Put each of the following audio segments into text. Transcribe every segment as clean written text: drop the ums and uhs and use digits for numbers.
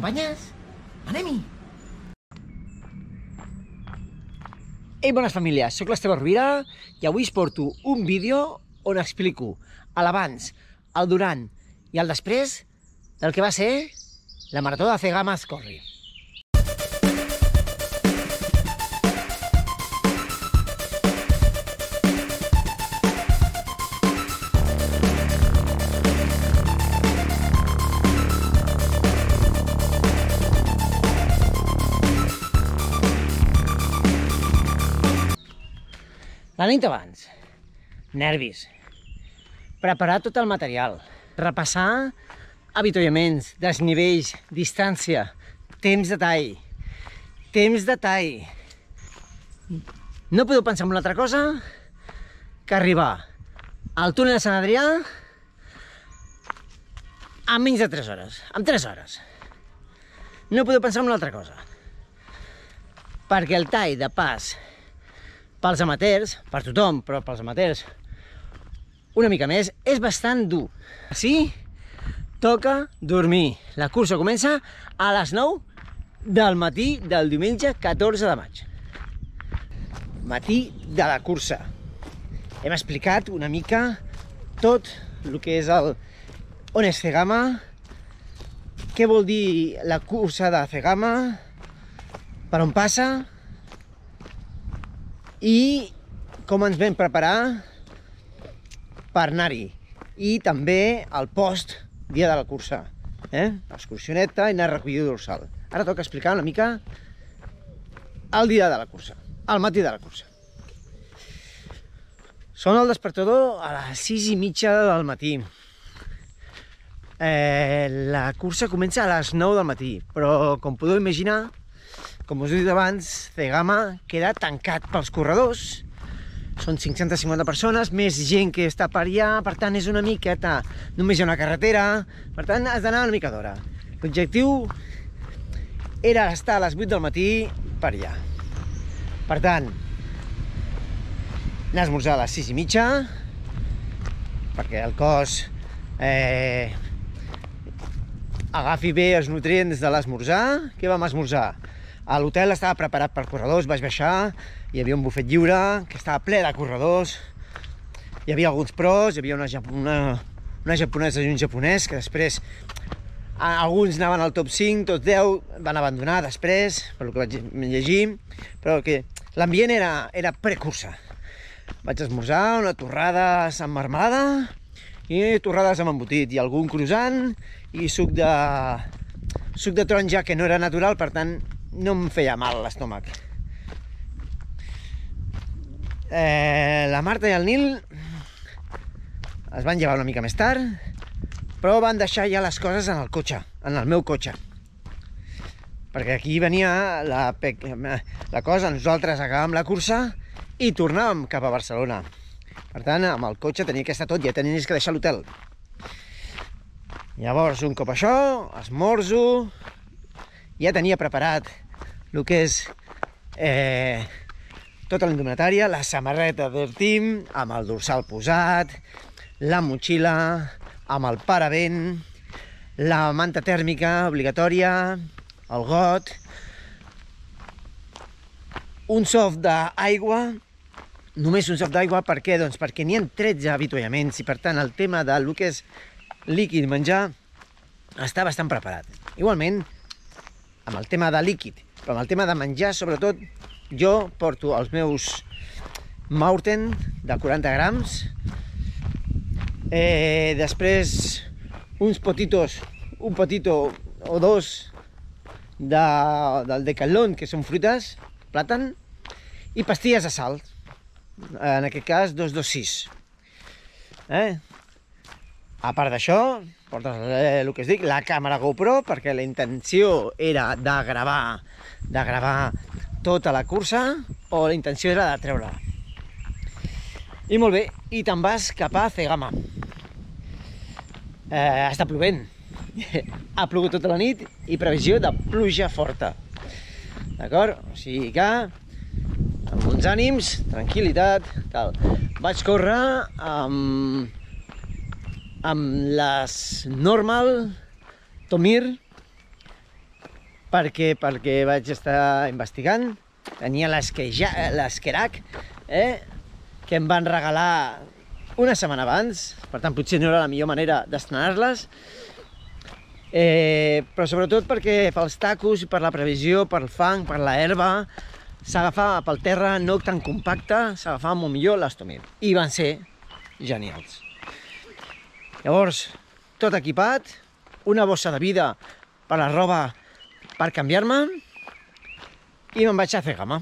M'acompanyes? Anem-hi! Ei, bones famílies, soc l'Esteve Rovira i avui us porto un vídeo on explico l'abans, el durant i el després del que va ser la Marató de Cegama Ascorri. La nit abans, nervis, preparar tot el material, repassar avituallaments, desnivells, distància, temps de tall. No podeu pensar en una altra cosa que arribar al túnel de Sant Adrià en menys de 3 hores, en 3 hores. No podeu pensar en una altra cosa, perquè el tall de pas pels amateurs, per tothom, però pels amateurs una mica més, és bastant dur. Així toca dormir. La cursa comença a les 9 del matí del diumenge 14 de maig. Matí de la cursa. Hem explicat una mica tot el que és el on és Cegama, què vol dir la cursa de Cegama, per on passa, i com ens vam preparar per anar-hi, i també el post dia de la cursa, excursioneta i anar a recollida dorsal. Ara toca explicar una mica el dia de la cursa, el matí de la cursa. Sona el despertador a les 6:30 del matí. La cursa comença a les 9 del matí, però com podeu imaginar, com us he dit abans, Cegama queda tancat pels corredors. Són 550 persones, més gent que està per allà, per tant és una miqueta, només hi ha una carretera, per tant has d'anar una mica d'hora. L'objectiu era estar a les 8 del matí per allà. Per tant, anar a esmorzar a les 6:30, perquè el cos agafi bé els nutrients de l'esmorzar. Què vam esmorzar? L'hotel estava preparat per corredors, vaig baixar, hi havia un bufet lliure que estava ple de corredors, hi havia alguns pros, hi havia una japonesa i un japonès, que després alguns anaven al top 5, tots 10 van abandonar després, per que vaig llegir, però que l'ambient era precursa. Vaig esmorzar una torrada amb marmelada i torrades amb embotit, i algun croissant i suc de taronja, que no era natural, per tant no em feia mal l'estómac. La Marta i el Nil es van llevar una mica més tard, però van deixar ja les coses en el cotxe, en el meu cotxe, perquè aquí venia la cosa. Nosaltres acabàvem la cursa i tornàvem cap a Barcelona. Per tant, amb el cotxe tenia que estar tot, ja tenies que deixar l'hotel. Llavors, un cop això, esmorzo, ja tenia preparat el que és tota la indumentària, la samarreta del team, amb el dorsal posat, la motxilla, amb el paravent, la manta tèrmica obligatòria, el got, un soft d'aigua, només un soft d'aigua. Per què? Doncs perquè n'hi ha 13 avituallaments i per tant el tema del que és líquid menjar està bastant preparat. Igualment, amb el tema de líquid, però amb el tema de menjar, sobretot, jo porto els meus Maurten de 40 grams, després uns potitos, un potito o dos del Decathlon, que són fruites, plàtan, i pastilles de sal, en aquest cas 226. A part d'això, portes el que us dic, la càmera GoPro, perquè la intenció era de gravar tota la cursa, o la intenció era de treure-la. I molt bé, i te'n vas cap a Cegama. Està plovent. Ha plogut tota la nit i previsió de pluja forta. D'acord? O sigui que, amb bons ànims, tranquil·litat, tal. Vaig córrer amb les Normal Tomir perquè vaig estar investigant. Tenia l'Esquerac, que em van regalar una setmana abans, per tant potser no era la millor manera d'estrenar-les, però sobretot perquè pels tacos, per la previsió, pel fang, per la herba, s'agafava pel terra no tan compacte, s'agafava molt millor l'Astomir. I van ser genials. Llavors, tot equipat, una bossa de vida per la roba per canviar-me, i me'n vaig a Cegama.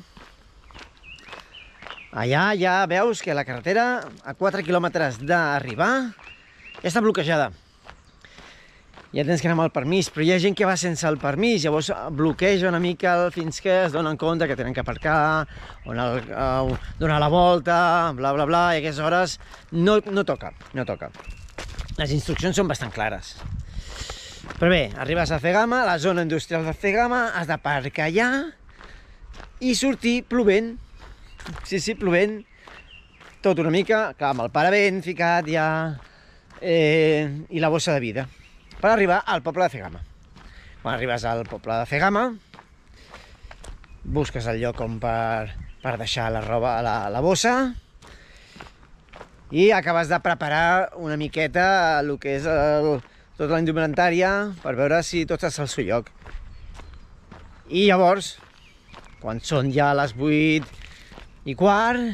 Allà ja veus que la carretera, a 4 quilòmetres d'arribar, ja està bloquejada. Ja tens que anar amb el permís, però hi ha gent que va sense el permís, llavors bloqueja una mica fins que es donen compte que tenen que aparcar, donar la volta, bla, bla, bla, i a aquestes hores no toca. Les instruccions són bastant clares. Però bé, arribes a Cegama, a la zona industrial de Cegama, has d'aparcar allà i sortir plovent. Sí, plovent, tot una mica, clar, amb el paravent ficat ja, i la bossa de vida, per arribar al poble de Cegama. Quan arribes al poble de Cegama, busques el lloc on per deixar la roba a la bossa i acabes de preparar una miqueta el que és tota la indumentària per veure si tot està al seu lloc. I llavors, quan són ja les 8:15,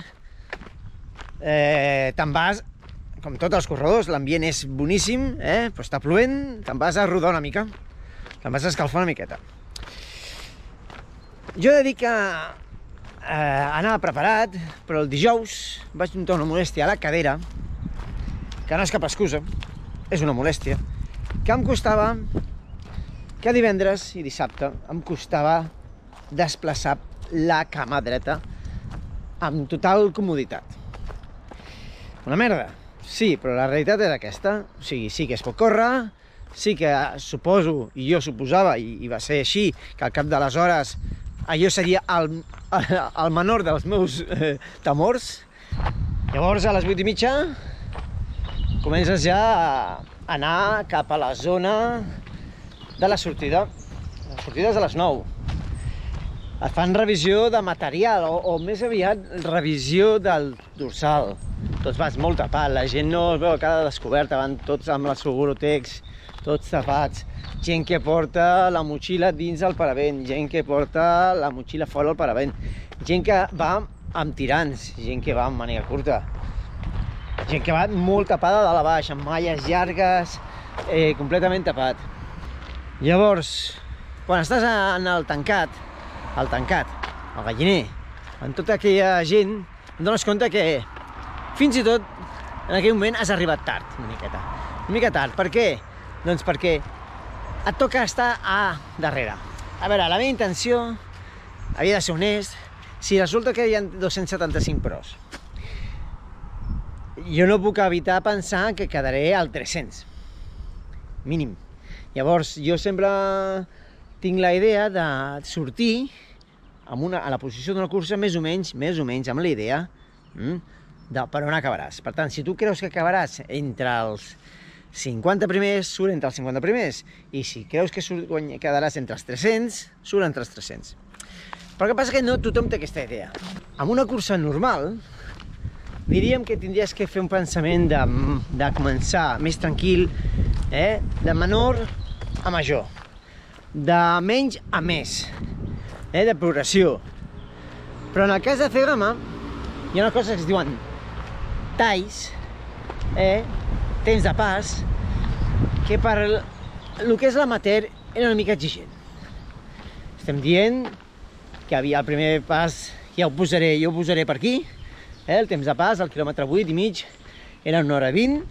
te'n vas, com tots els corredors, l'ambient és boníssim, però està plovent, te'n vas a rodar una mica, te'n vas a escalfar una miqueta. Jo he de dir que anava preparat, però el dijous vaig notar una molèstia a la cadera, que no és cap excusa, és una molèstia, que em costava, que divendres i dissabte em costava desplaçar la cama dreta amb total comoditat. Una merda, sí, però la realitat és aquesta. O sigui, sí que es pot córrer, sí que suposo, i jo suposava, i va ser així, que al cap de les hores allò seria el menor dels meus temors. Llavors, a les 8:30, comences ja a anar cap a la zona de la sortida. La sortida és a les 9. Et fan revisió de material, o més aviat revisió del dorsal. Tots vas molt tapat, la gent no es veu a cada descoberta, van tots amb les Segurotex, tots tapats. Gent que porta la motxilla dins del paravent, gent que porta la motxilla fora del paravent, gent que va amb tirants, gent que va amb màniga curta, gent que va molt tapada de dalt a baix, amb malles llargues, completament tapat. Llavors, quan estàs en el tancat, el galliner, amb tota aquella gent, et dones compte que fins i tot en aquell moment has arribat tard, una mica tard. Per què? Doncs perquè et toca estar a darrere. A veure, la meva intenció havia de ser honest. Si resulta que hi ha 275 pros, jo no puc evitar pensar que quedaré al 300, mínim. Llavors, jo sempre tinc la idea de sortir a la posició d'una cursa més o menys amb la idea de per on acabaràs. Per tant, si tu creus que acabaràs entre els 50 primers, surt entre els 50 primers, i si creus que quedaràs entre els 300, surt entre els 300. Però el que passa és que no tothom té aquesta idea. En una cursa normal, diríem que tindries que fer un pensament de començar més tranquil, de menor a major, de menys a més, de progressió. Però en el cas de Cegama hi ha una cosa que es diuen talls, temps de pas, que per el que és l'amateur era una mica exigent. Estem dient que havia el primer pas, jo ho posaré per aquí, el temps de pas, al quilòmetre 8,5, era 1h20.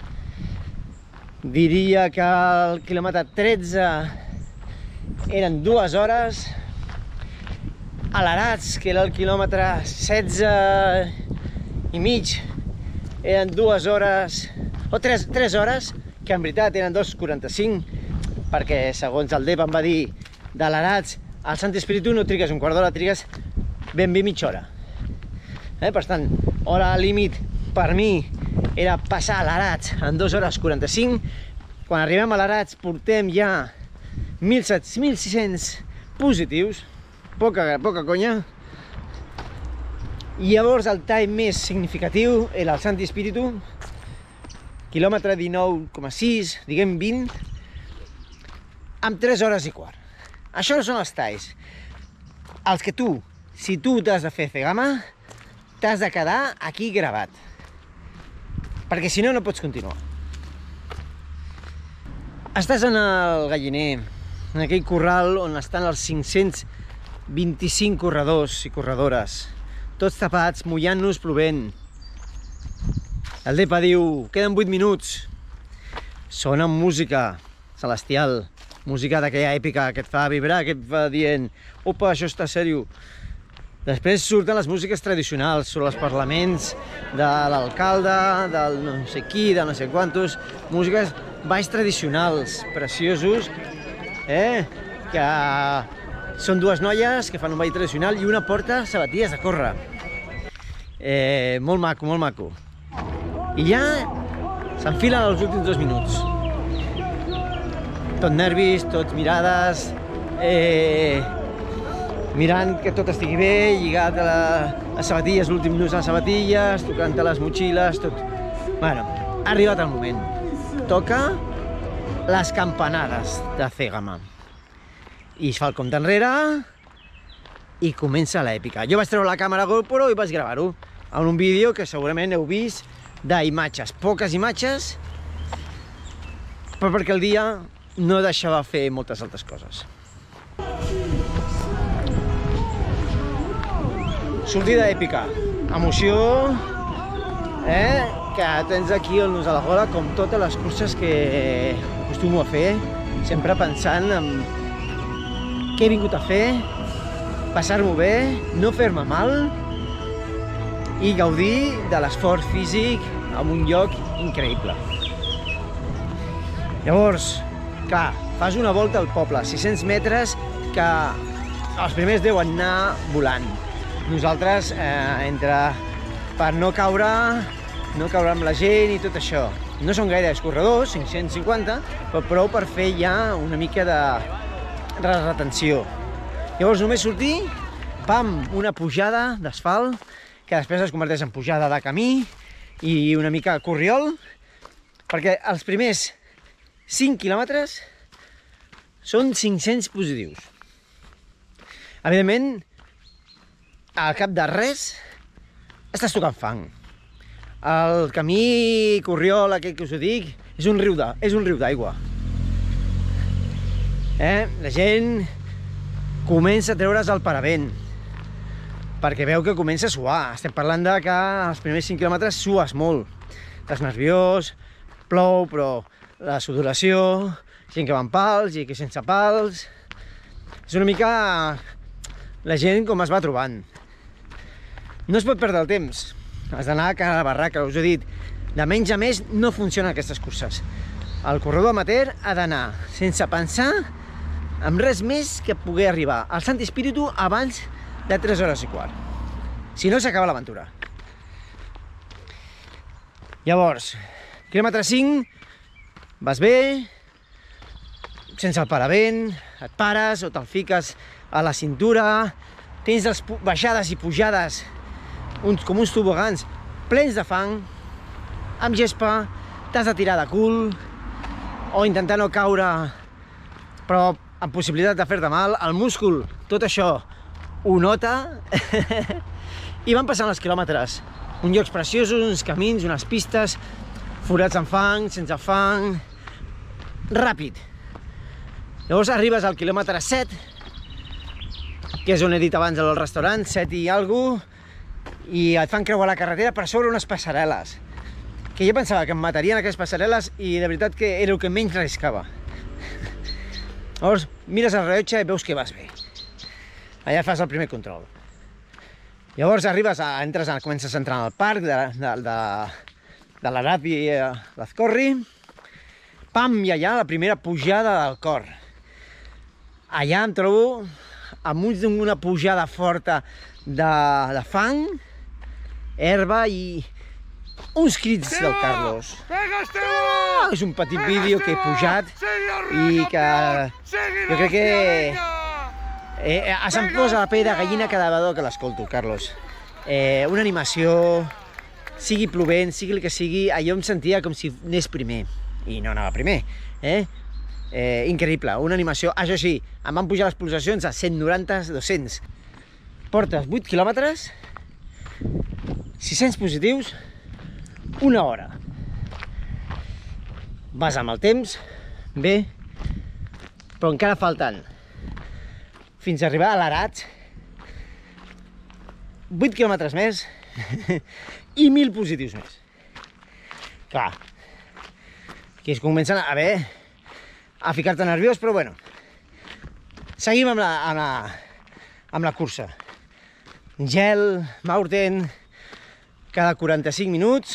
Diria que al quilòmetre 13 eren 2 hores. A l'Arats, que era el quilòmetre 16,5, eren 2 hores, o 3 hores, que en veritat eren 2:45, perquè segons el DEP em va dir de l'Arats al Sant Espíritu no trigues un quart d'hora, trigues ben bé mitja hora. Per tant, hora límit per mi era passar a l'Arats en 2h45. Quan arribem a l'Arats portem ja 1.600 positius, poca conya. I llavors el time més significatiu era el Santi Spíritu, quilòmetre 19,6, diguem 20, amb 3 hores i quart. Això no són els talls. Els que tu, si tu t'has de fer Cegama, t'has de quedar aquí gravat. Perquè si no, no pots continuar. Estàs en el galliner, en aquell corral on estan els 525 corredors i corredores, tots tapats, mullant-nos, plovent. El Depa diu, queden 8 minuts. Sona música celestial, música d'aquella èpica que et fa vibrar, que et va dient, opa, això està sèrio. Després surten les músiques tradicionals, són els parlaments de l'alcalde, del no sé qui, de no sé quantos, músiques balls tradicionals, preciosos, que són 2 noies que fan un ball tradicional i una porta sabatilles de córrer. Molt maco, molt maco. I ja s'enfilen els últims 2 minuts. Tot nervis, tots mirades, mirant que tot estigui bé, lligat a les sabatilles, l'últim nus a les sabatilles, tocant-te les motxilles, tot. Bueno, ha arribat el moment. Toca les campanades de Cegama. I es fa el compte enrere i comença l'èpica. Jo vaig treure la càmera GoPro i vaig gravar-ho en un vídeo que segurament heu vist d'imatges, poques imatges, però perquè el dia no deixava fer moltes altres coses. Sortida èpica, emoció, que tens aquí el nus a la gola, com totes les curses que acostumo a fer, sempre pensant en què he vingut a fer, passar-m'ho bé, no fer-me mal i gaudir de l'esforç físic en un lloc increïble. Llavors, clar, fas una volta al poble, 600 metres, que els primers deuen anar volant. Nosaltres, per no caure amb la gent i tot això. No són gaires corredors, 550, però prou per fer ja una mica de retenció. Llavors només sortir, pam, una pujada d'asfalt, que després es converteix en pujada de camí i una mica corriol, perquè els primers 5 quilòmetres són 500 positius. Evidentment, al cap de res, estàs tocant fang. El camí corriol, aquest que us ho dic, és un riu d'aigua. La gent comença a treure's el paravent, perquè veu que comença a suar. Estem parlant de que els primers 5 quilòmetres sues molt. Estàs nerviós, plou, però la sudoració, gent que va amb pals, gent que sense pals. És una mica la gent com es va trobant. No es pot perdre el temps. Has d'anar a cada barraca, us he dit. De menys a més no funcionen aquestes curses. El corredor amateur ha d'anar sense pensar amb res més que poder arribar al Santi Spíritu abans de 3 hores i quart. Si no, s'acaba l'aventura. Llavors, quilòmetre 5, vas bé, sense el paravent, et pares o te'l fiques a la cintura, tens les baixades i pujades com uns tobogans plens de fang, amb gespa, t'has de tirar de cul o intentar no caure, però amb possibilitat de fer-te mal. El múscul, tot això ho nota i van passant els quilòmetres. Uns llocs preciosos, uns camins, unes pistes, forats en fang, sense fang, ràpid. Llavors arribes al quilòmetre 7, que és on he dit abans el restaurant, 7 i alguna cosa, i et fan creuar la carretera per sobre unes passarel·les, que jo pensava que em matarien aquestes passarel·les i de veritat que era el que menys arriscava. Llavors mires el rellotge i veus que vas bé. Allà fas el primer control. Llavors arribes, comences a entrar al parc de l'Arat i l'Azcorri, pam, i allà la primera pujada del cor. Allà em trobo amb una pujada forta de fang, herba i uns crits del Carlos. És un petit vídeo que he pujat i que jo crec que Se'm posa la pell de gallina cada vegada que l'escolto, Carlos. Una animació, sigui plovent, sigui el que sigui, jo em sentia com si anés primer. I no anava primer. Increïble, una animació. Això sí, em van pujar les pulsacions a 190, 200. Portes 8 quilòmetres, 600 positius, una hora. Vas amb el temps, bé, però encara falten fins a arribar a l'Aratx 8 quilòmetres més i 1.000 positius més. Clar, aquí es comencen a ficar-te nerviós, però bueno, seguim amb la cursa. Gel, Maurten, cada 45 minuts,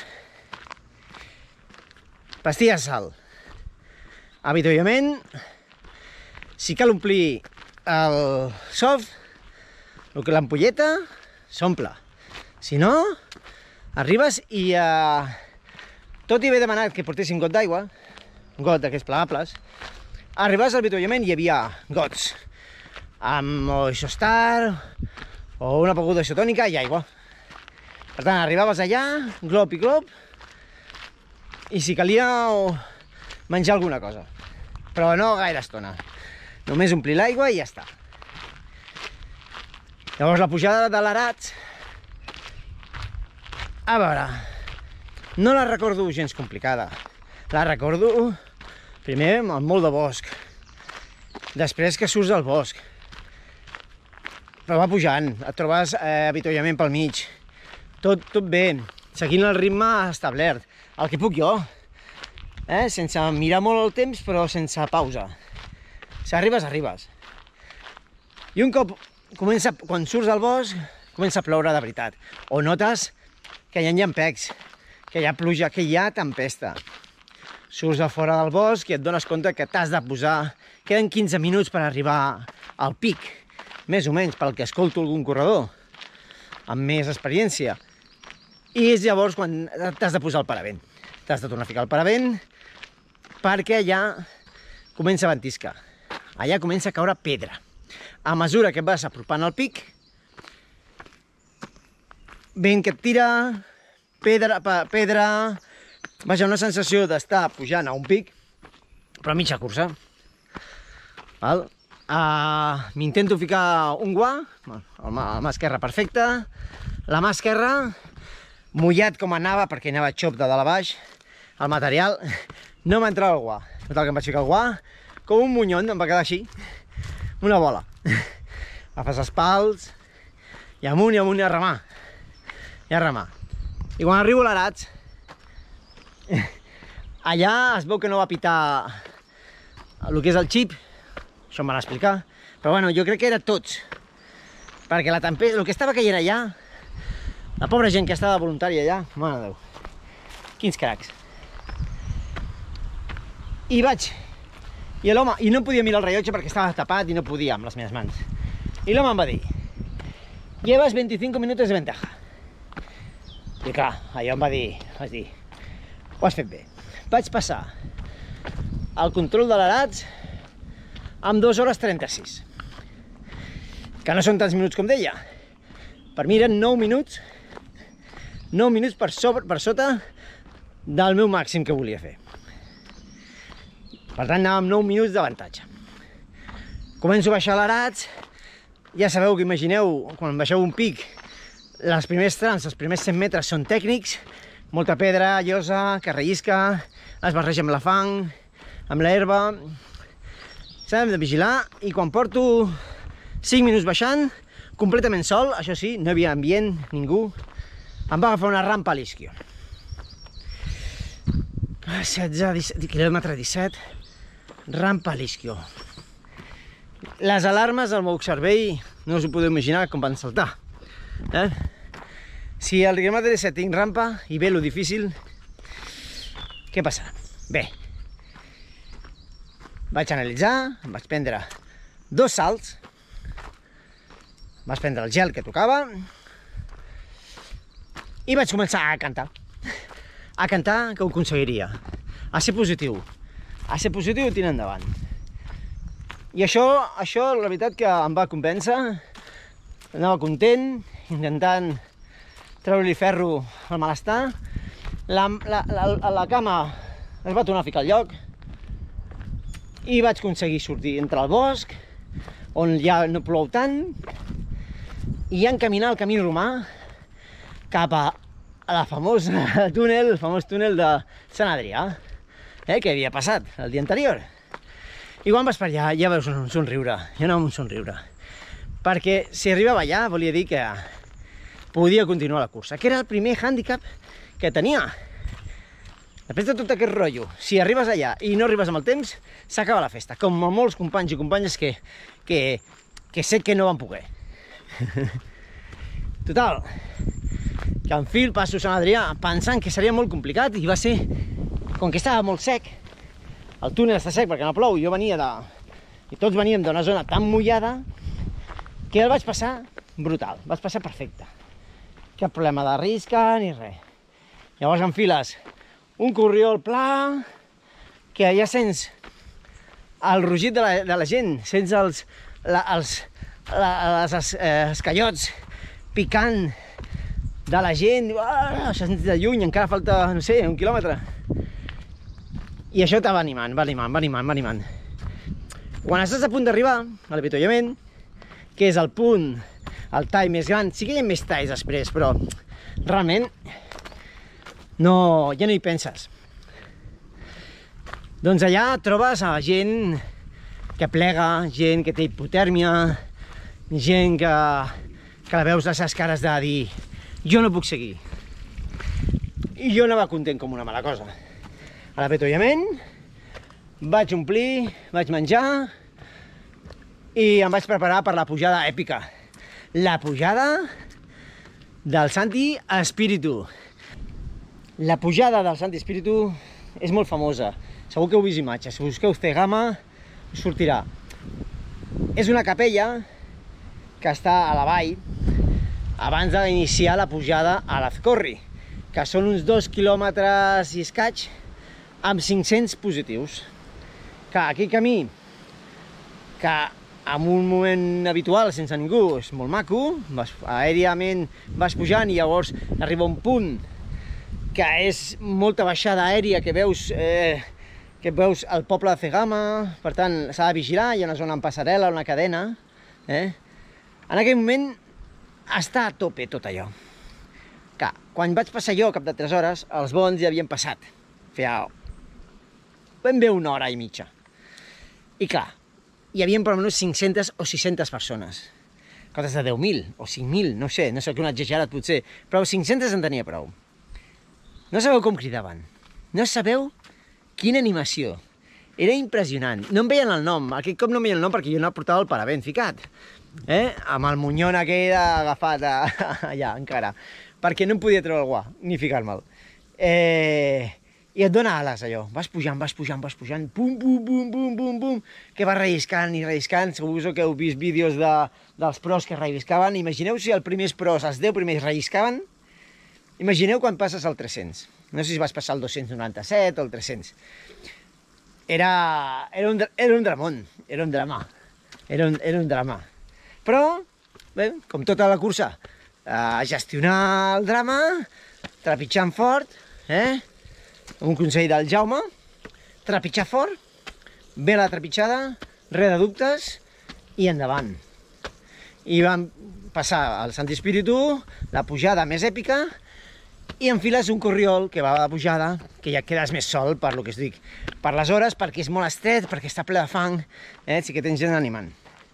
pastilles de sal, avituallament, si cal omplir el soft, l'ampolleta, s'omple. Si no, arribes i, tot i haver demanat que portessin got d'aigua, got d'aquests plegables, arribes al avituallament i hi havia gots amb Isostar o una beguda isotònica i aigua. Per tant, arribaves allà, glop i glop, i si calia menjar alguna cosa. Però no gaire estona. Només omplir l'aigua i ja està. Llavors la pujada de l'Aratx, a veure, no la recordo gens complicada. La recordo primer amb molt de bosc, després que surts del bosc, però va pujant, et trobes avituallament pel mig, tot bé, seguint el ritme establert, el que puc jo, sense mirar molt el temps però sense pausa. Si arribes, arribes. I un cop quan surts del bosc, comença a ploure de veritat. O notes que hi ha llampecs, que hi ha pluja, que hi ha tempesta. Surts a fora del bosc i et dones compte que t'has de posar... Queden 15 minuts per arribar al pic, més o menys, pel que escolto algun corredor, amb més experiència. I és llavors quan t'has de posar el paravent. T'has de tornar a ficar el paravent perquè allà comença a ventiscar. Allà comença a caure pedra. A mesura que vas apropant al pic, vent que et tira, pedra, vaja, una sensació d'estar pujant a un pic, però a mitja cursa. M'intento ficar un guà, la mà esquerra perfecta, la mà esquerra, mullat com anava, perquè anava xop de dalt a baix, el material, no m'entrava el guà. Total que em vaig ficar el guà, com un monyon, em va quedar així, una bola. Agafes els pals, i amunt i amunt i a remar. I a remar. I quan arribo a l'Aratx, allà es veu que no va pitar el que és el xip, això em van explicar, però bueno, jo crec que era tots, perquè la tempesta, el que estava caient allà, la pobra gent que estava voluntària allà, mare de Déu, quins cracs. I vaig, i l'home, i no podia mirar el rellotge perquè estava tapat i no podia amb les meves mans. I l'home em va dir, llevas 25 minutos de ventaja. I clar, allò em va dir, vaig dir, ho has fet bé. Vaig passar el control de l'Aratx amb 2 hores 36, que no són tants minuts com deia. Per mi eren 9 minuts per sota del meu màxim que volia fer. Per tant, anàvem amb 9 minuts d'avantatge. Començo a baixar l'Aratx, ja sabeu que imagineu, quan baixeu un pic, els primers trams, els primers 100 metres són tècnics, molta pedra, llosa, que rellisca, es barreja amb la fang, amb l'herba. S'ha de vigilar, i quan porto 5 minuts baixant, completament sol, això sí, no hi havia ambient, ningú, em va agafar una rampa a l'isquio. 16, quilòmetre 17, rampa a l'isquio. Les alarmes del meu cervell no us ho podeu imaginar com van saltar. Si al quilòmetre 17 tinc rampa i ve lo difícil, què passarà? Bé, vaig analitzar, em vaig prendre 2 salts, vaig prendre el gel que tocava i vaig començar a cantar que ho aconseguiria, a ser positiu, tirant endavant. I això, la veritat que em va convèncer, anava content, intentant treure-li ferro al malestar. La cama es va tornar a ficar al lloc i vaig aconseguir sortir entre el bosc, on ja no plou tant, i encaminar el camí romà cap a el famós túnel de Sant Adrià, que havia passat el dia anterior. I quan vas per allà ja veus un somriure, jo anava amb un somriure, perquè si arribava allà volia dir que podia continuar la cursa, que era el primer hàndicap que tenia. Després de tot aquest rotllo, si arribes allà i no arribes amb el temps, s'acaba la festa, com molts companys i companyes que sé que no van poder. Total, que en fil passo Sant Adrià pensant que seria molt complicat i va ser, com que estava molt sec, el túnel està sec perquè no plou, jo venia i tots veníem d'una zona tan mullada que el vaig passar brutal, vaig passar perfecte. Cap problema de risca ni res. Llavors enfiles un corriol pla, que ja sents el rugit de la gent, sents els esquellots picant de la gent, sents de lluny, encara falta, no sé, 1 quilòmetre. I això t'ava animant, va animant. Quan estàs a punt d'arribar a l'avituallament, que és el punt, el tall més gran, sí que hi ha més talls després, però realment ja no hi penses. Doncs allà trobes a gent que plega, gent que té hipotèrmia, gent que la veus les seves cares de dir jo no puc seguir. I jo anava content com una mala cosa. A l'avituallament vaig omplir, vaig menjar i em vaig preparar per la pujada èpica. La pujada del Santi Espíritu. La pujada del Santi Espíritu és molt famosa. Segur que heu vist imatges. Si busqueu Cegama, us sortirà. És una capella que està a la vall abans d'iniciar la pujada a l'Azcorri, que són uns 2 quilòmetres i escaig amb 500 positius. Que aquell camí, que en un moment habitual, sense ningú, és molt maco, aèriament vas pujant i llavors arriba un punt que és molta baixada aèria, que veus el poble de Cegama, per tant s'ha de vigilar, hi ha una zona amb passarel·la, una cadena. En aquell moment està a tope tot allò. Que quan vaig passar jo, al cap de 3 hores, els bons ja havien passat. Feia ben bé 1 hora i mitja. I clar, hi havia per almenys 500 o 600 persones. Coses de 10.000 o 5.000, no sé que un exagerat potser, però 500 en tenia prou. No sabeu com cridaven, no sabeu quina animació. Era impressionant. No em veien el nom, aquell cop no em veien el nom perquè jo no portava el paravent ficat. Amb el monyón aquell agafat allà encara, perquè no em podia treure el guà, ni ficar-me'l. I et dona ales allò, vas pujant, pum, bum, que vas relliscant i relliscant. Segur que heu vist vídeos dels pros que relliscaven. Imagineu si els primers pros, els 10 primers relliscaven. Imagineu quan passes al 300. No sé si vas passar el 297 o el 300. Era un dramón, era un drama. Però, bé, com tota la cursa, gestionar el drama, trepitjant fort, un consell del Jaume, trepitjar fort, bé la trepitjada, res de dubtes i endavant. I vam passar al Santi Espíritu, la pujada més èpica, i enfiles un corriol que va a la pujada, que ja quedes més sol per lo que us dic. Per les hores, perquè és molt estret, perquè està ple de fang, sí que tens gent animant.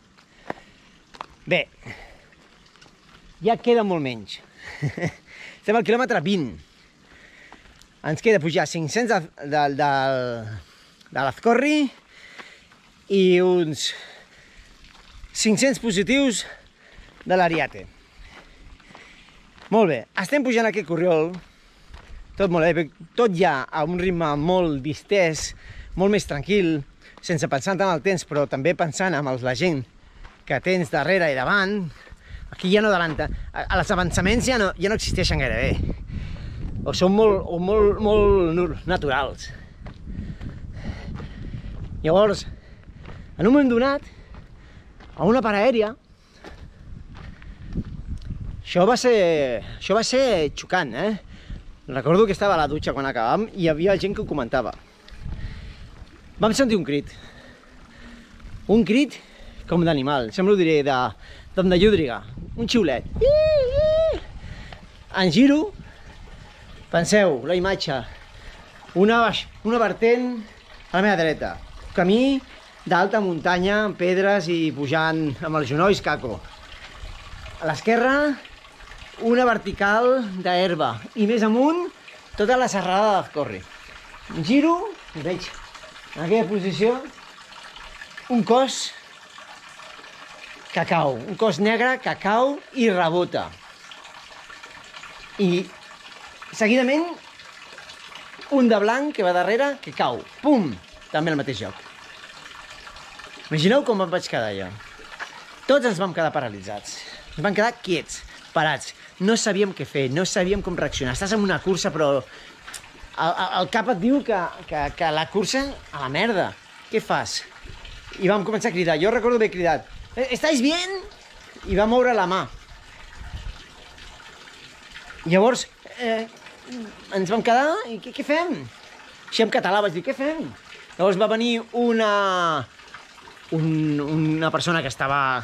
Bé, ja queda molt menys. Estem al quilòmetre 20. Ens queda pujar 500 de l'Azcorri i uns 500 positius de l'Ariete. Molt bé, estem pujant aquest corriol, tot molt èpic, tot ja a un ritme molt distès, molt més tranquil, sense pensar tant en el temps, però també pensant en la gent que tens darrere i davant. Aquí ja no adelanta, els avançaments ja no existeixen gairebé. O són molt naturals. Llavors, En un moment donat, a una part aèria, això va ser xocant, Recordo que estava a la dutxa quan acabàvem i hi havia gent que ho comentava. Vam sentir un crit com d'animal, sempre ho diré, de llúdriga, un xiulet. En giro, penseu, la imatge, una vertent a la meva dreta, camí d'alta muntanya, amb pedres i pujant amb els genolls caco. A l'esquerra, una vertical d'herba i més amunt, tota la serrada d'Azcorri. Giro i veig en aquella posició un cos que cau, un cos negre que cau i rebota. I seguidament un de blanc que va darrere que cau, pum, també al mateix lloc. Imagineu com em vaig quedar jo. Tots ens vam quedar paralitzats, ens vam quedar quiets, parats. No sabíem què fer, no sabíem com reaccionar. Estàs en una cursa, però el cap et diu que la cursa a la merda. Què fas? I vam començar a cridar. Jo recordo haver cridat, ¿estáis bien? I va moure la mà. Llavors, ens vam quedar, i què fem? Així en català vaig dir, què fem? Llavors va venir una persona que estava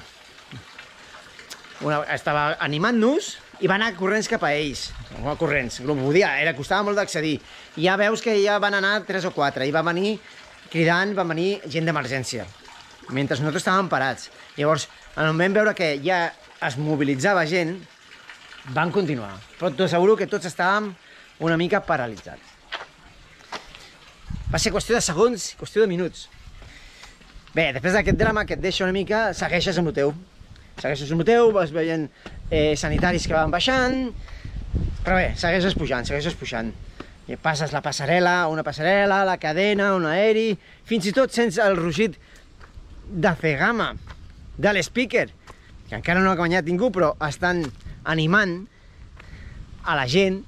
animant-nos i va anar corrents cap a ells. No corrents, no podia, costava molt d'accedir. I ja veus que ja van anar 3 o 4, i va venir cridant, va venir gent d'emergència, mentre nosaltres estàvem parats. Llavors, en el moment veure que ja es mobilitzava gent, van continuar. Però t'asseguro que tots estàvem una mica paralitzats. Va ser qüestió de segons, qüestió de minuts. Bé, després d'aquest drama que et deixa una mica, segueixes amb el teu. Segueixes amb el teu, vas veient sanitaris que van baixant, però bé, segueixes pujant. I passes la passarel·la, una passarel·la, la cadena, un aeri, fins i tot sents el rugit de Cegama, de l'speaker, que encara no ha guanyat ningú, però estan animant a la gent.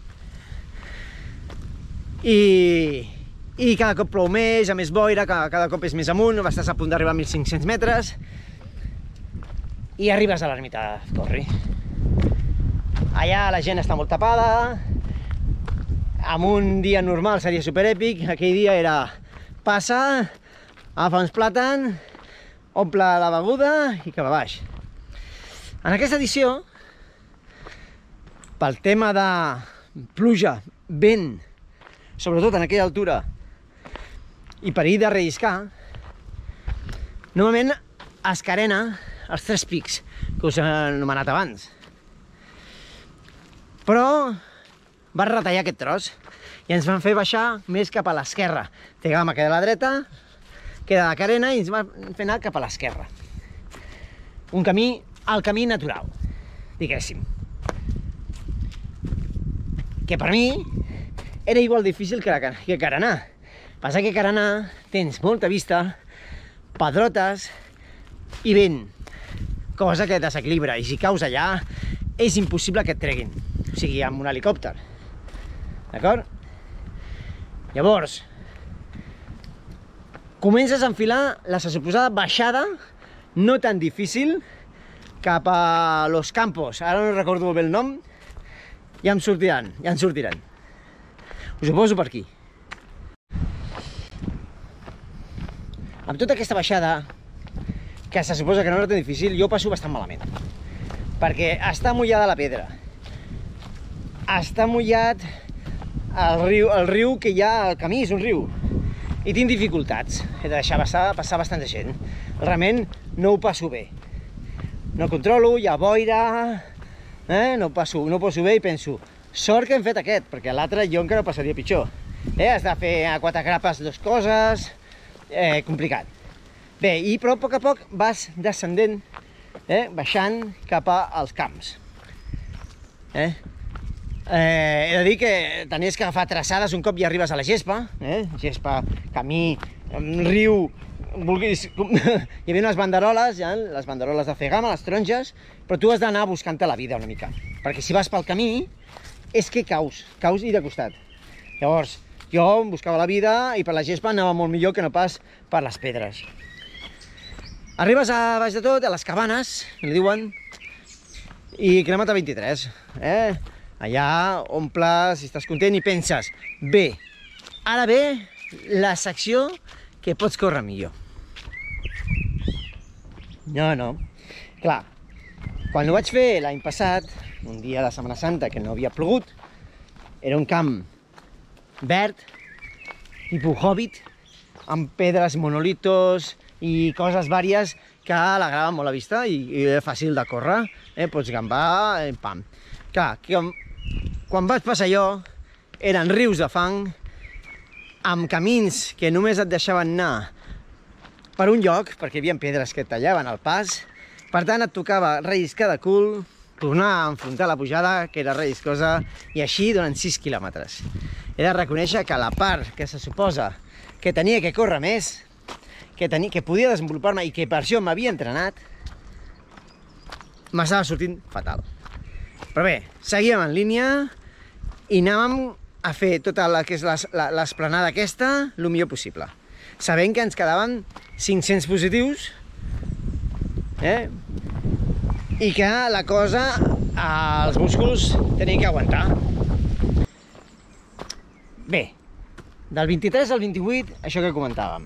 I cada cop plou més, a més boira, cada cop és més amunt, estàs a punt d'arribar a 1.500 metres, i arribes a l'ermita d'Azcorri. Allà la gent està molt tapada, en un dia normal seria superèpic, aquell dia era passa, agafa uns plàtans, omple la beguda i cap a baix. En aquesta edició, pel tema de pluja, vent, sobretot en aquella altura, i perill de relliscar, normalment es carena els 3 pics que us he anomenat abans. Però va retallar aquest tros i ens van fer baixar més cap a l'esquerra. Cegama queda a la dreta, queda la carena i ens van fer anar cap a l'esquerra. Un camí, el camí natural, diguéssim. Que per mi era igual difícil que carenar. Passa que carenar tens molta vista, pedrotes i vent, cosa que desequilibra, i si caus allà és impossible que et treguin, o sigui, amb un helicòpter, d'acord? Llavors, comences a enfilar la suposada baixada, no tan difícil, cap a Los Campos, ara no recordo bé el nom, ja en sortiran. Us ho poso per aquí. Amb tota aquesta baixada, que se suposa que no era tan difícil, jo passo bastant malament. Perquè està mullada la pedra. Està mullat el riu que hi ha al camí, és un riu. I tinc dificultats. He de deixar passar bastanta gent. Realment no ho passo bé. No controlo, hi ha boira, no passo bé i penso, sort que hem fet aquest, perquè l'altre jo encara passaria pitjor. Has de fer a 4 grapes 2 coses, complicat. Bé, però a poc vas descendent, baixant cap als camps. He de dir que tenies que agafar traçades un cop ja arribes a la gespa, gespa, camí, riu, vulguis... Hi havia unes banderoles, les banderoles de Cegama, les taronges, però tu has d'anar buscant-te la vida una mica, perquè si vas pel camí és que caus i de costat. Llavors, jo buscava la vida i per la gespa anava molt millor que no pas per les pedres. Arribes a baix de tot, a les Cabanes, li diuen, i quilòmetre 23. Allà omples i estàs content i penses, bé, ara ve la secció que pots córrer millor. No. Clar, quan ho vaig fer l'any passat, un dia de Setmana Santa que no havia plogut, era un camp verd, tipus Hobbit, amb pedres, monolitos i coses vàries que alegraven molt la vista i era fàcil de córrer, pots gambar, pam. Clar, quan vaig passar allò, eren rius de fang, amb camins que només et deixaven anar per un lloc, perquè hi havia pedres que et tallaven el pas, per tant et tocava relliscar de cul, tornar a enfrontar la pujada, que era relliscosa, i així durant 6 quilòmetres. He de reconèixer que la part que se suposa que tenia que córrer més, que podia desenvolupar-me i que per això m'havia entrenat, m'estava sortint fatal. Però bé, seguíem en línia i anàvem a fer tota la que és l'esplanada aquesta el millor possible, sabent que ens quedaven 500 positius, i que la cosa, els músculs tenien que aguantar. Bé, del 23 al 28, això que comentàvem.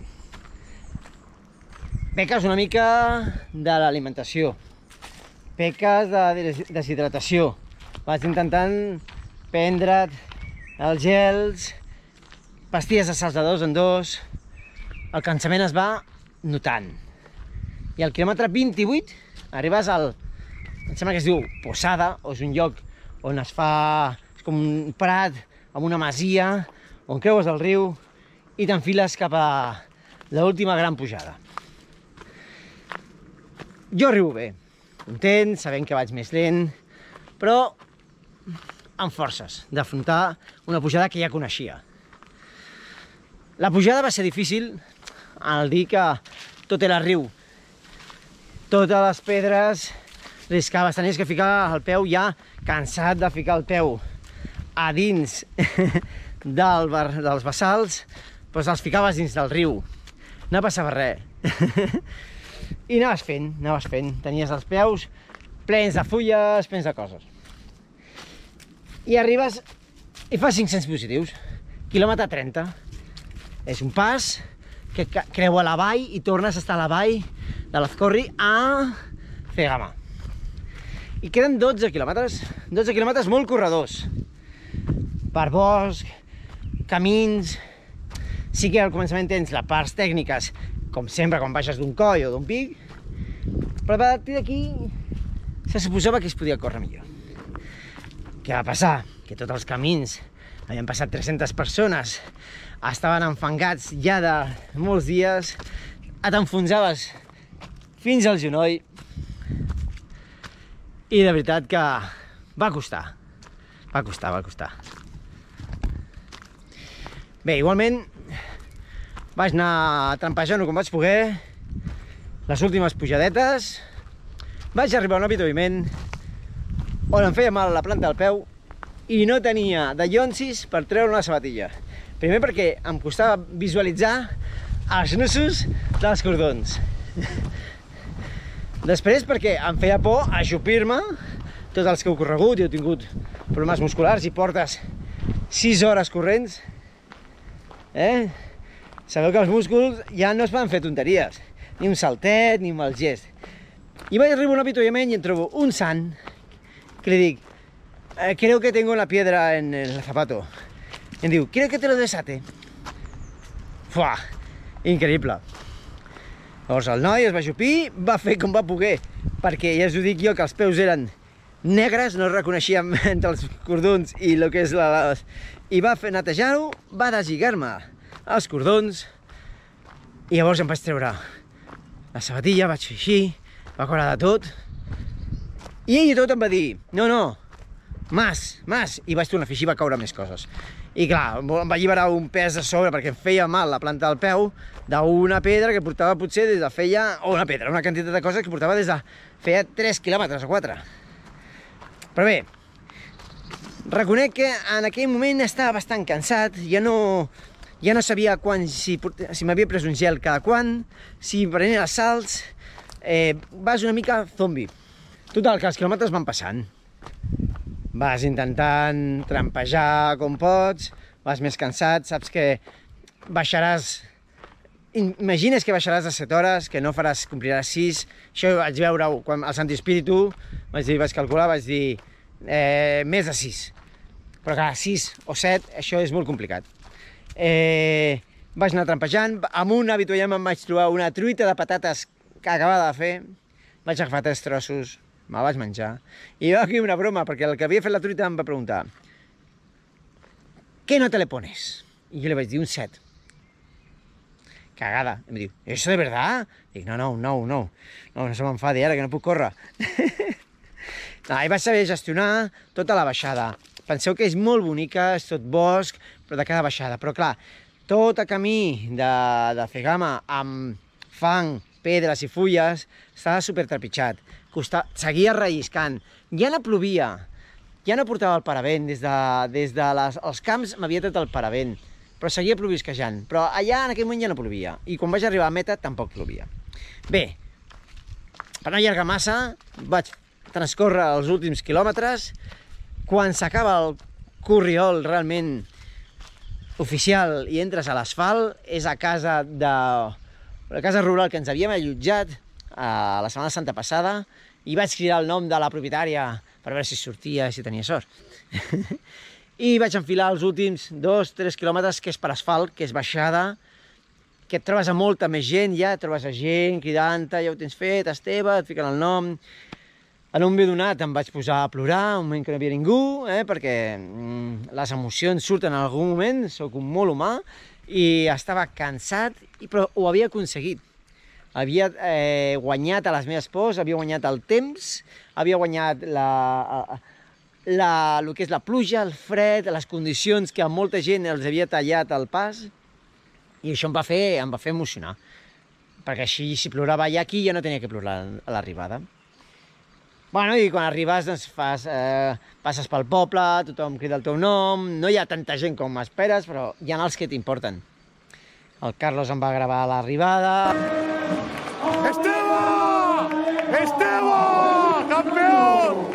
Peques una mica de l'alimentació, peques de deshidratació. Vaig intentant prendre't els gels, pastilles de salts de 2 en 2, el cansament es va notant. I al quilòmetre 28 arribes al, em sembla que es diu Posada, o és un lloc on es fa, és com un prat, amb una masia, on creues el riu i t'enfiles cap a l'última gran pujada. Jo arribo bé, content, sabent que vaig més lent, però amb forces d'afrontar una pujada que ja coneixia. La pujada va ser difícil al dir que tot era riu, totes les pedres riscaves, tenies que ficar el peu ja cansat de ficar el peu a dins dels bassals, doncs els ficaves dins del riu, no passava res. I anaves fent, tenies els peus plens de fulles, plens de coses. I arribes i fas 500 positius, quilòmetre 30. És un pas que creua la vall i tornes a estar a la vall de l'Azcorri a Cegama. I queden 12 quilòmetres molt corredors, per bosc, camins. Sí que al començament tens les parts tècniques, com sempre quan baixes d'un coll o d'un pic, però a partir d'aquí se suposava que es podia córrer millor. Què va passar? Que tots els camins havien passat 300 persones, estaven enfangats ja de molts dies, t'enfonsaves fins al genoll i de veritat que va costar. Bé, igualment vaig anar trampejant-ho com vaig poder, les últimes pujadetes, vaig arribar a un avituallament on em feia mal la planta del peu i no tenia de llonsis per treure una sabatilla. Primer perquè em costava visualitzar els nusos dels cordons. Després perquè em feia por ajupir-me, tots els que heu corregut i heu tingut problemes musculars i portes 6 hores corrents, sabeu que els músculs ja no es poden fer tonteries, ni un saltet, ni un mal gest. I vaig arribar a un avituallament i em trobo un sant que li dic, creo que tengo una piedra en el zapato. I em diu, creo que te lo desate. Fuà, increïble. Llavors el noi es va ajupir, va fer com va poder, perquè ja us ho dic jo que els peus eren negres, no reconeixíem entre els cordons i el que és i va fer netejar-ho, va deslligar-me els cordons i llavors em vaig treure la sabatilla, vaig fer així, va córrer de tot i ell i tot em va dir, no, mas, i vaig tornar a fer així i va caure més coses. I clar, em va alliberar un pes a sobre perquè em feia mal la planta del peu d'una pedra que portava potser des de feia, una quantitat de coses que portava des de feia 3 quilòmetres o 4. Però bé, reconec que en aquell moment estava bastant cansat, ja no sabia si m'havia pres un gel cada quan, si prenia els salts, vas una mica zombi. Total, que els quilòmetres van passant. Vas intentant trampejar com pots, vas més cansat, saps que baixaràs... Imagines que baixaràs de 7 hores, que no faràs, compliràs 6. Això ho vaig veure quan al Sant Espíritu, vaig calcular, vaig dir més de 6. Però clar, 6 o 7, això és molt complicat. Vaig anar trampejant, amb un avituallant em vaig trobar una truita de patates que acabava de fer, vaig agafar 3 trossos, me'l vaig menjar, i va aquí una broma, perquè el que havia fet la truita em va preguntar ¿qué nota le pones? I jo li vaig dir un 7. Cagada. Em diu, ¿eso de verdad? Dic, no se m'enfadi ara, que no puc córrer. I vaig saber gestionar tota la baixada. Penseu que és molt bonica, és tot bosc, però de cada baixada. Però clar, tot el camí de Cegama amb fang, pedres i fulles estava supertrepitjat. Seguia relliscant. Ja no plovia. Ja no portava el paravent. Des dels camps m'havia tret el paravent. Però seguia plovisquejant. Però allà en aquell moment ja no plovia. I quan vaig arribar a meta tampoc plovia. Bé, per no allargar massa, vaig transcórrer els últims quilòmetres. Quan s'acaba el corriol realment oficial i entres a l'asfalt, és a casa la casa rural que ens havíem allotjat la Setmana Santa passada, i vaig cridar el nom de la propietària per veure si sortia i si tenia sort. I vaig enfilar els últims 2-3 quilòmetres, que és per asfalt, que és baixada, que et trobes a molta més gent ja, et trobes a gent cridant-te, ja ho tens fet, Esteve, et fiquen el nom. En un moment donat em vaig posar a plorar, un moment que no hi havia ningú, perquè les emocions surten en algun moment, sóc un molt humà, i estava cansat, però ho havia aconseguit. Havia guanyat a les meves pors, havia guanyat el temps, havia guanyat el que és la pluja, el fred, les condicions que a molta gent els havia tallat el pas, i això em va fer emocionar, perquè així, si plorava ja aquí, ja no tenia que plorar a l'arribada. Bueno, i quan arribes, doncs passes pel poble, tothom crida el teu nom, no hi ha tanta gent com esperes, però hi ha els que t'importen. El Carlos em va gravar a l'arribada. ¡Esteba! ¡Esteba! ¡Campeón!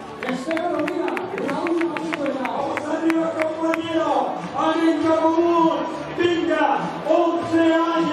Alguien común, venga, 11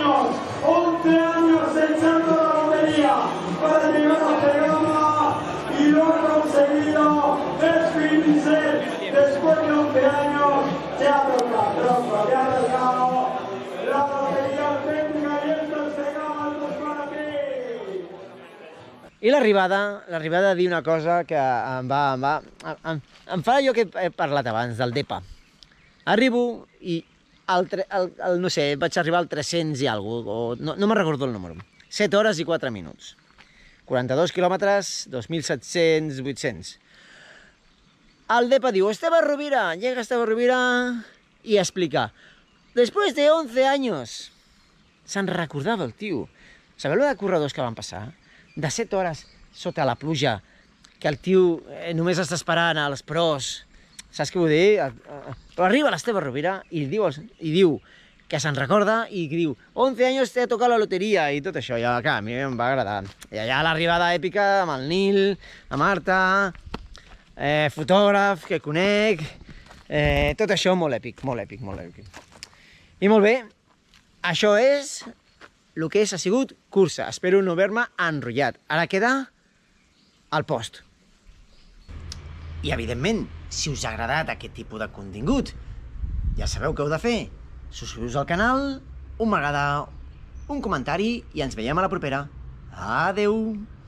años echando la lotería para llegar a Cegama y lo ha conseguido. Despedirse después de 11 años, se ha tocado, ya ha tocado la lotería auténtica y esto es Cegama, esto es para ti. I l'arribada de dir una cosa que em fa allò que he parlat abans, del DEPA. Arribo i, no sé, vaig arribar al 300 i alguna cosa, no me'n recordo el número. 7 hores i 4 minuts. 42 quilòmetres, 2.700, 800. El DEPA diu, Esteve Rovira, llega Esteve Rovira i explica, después de 11 años, se'n recordava el tio. Sabeu de corredors que van passar? De 7 hores sota la pluja, que el tio només està esperant a les pros. Saps què vull dir? Però arriba l'Esteve Rovira i diu que se'n recorda i diu 11 anys te ha tocat la loteria i tot això. I clar, a mi em va agradar. I allà l'arribada èpica amb el Nil, la Marta, fotògraf que conec, tot això molt èpic, molt èpic, molt èpic. I molt bé, això és el que ha sigut cursa. Espero no haver-me enrotllat. Ara queda el post. I, evidentment, si us ha agradat aquest tipus de contingut, ja sabeu què heu de fer. Subscriu-vos al canal, un m'agrada, un comentari i ens veiem a la propera. Adeu!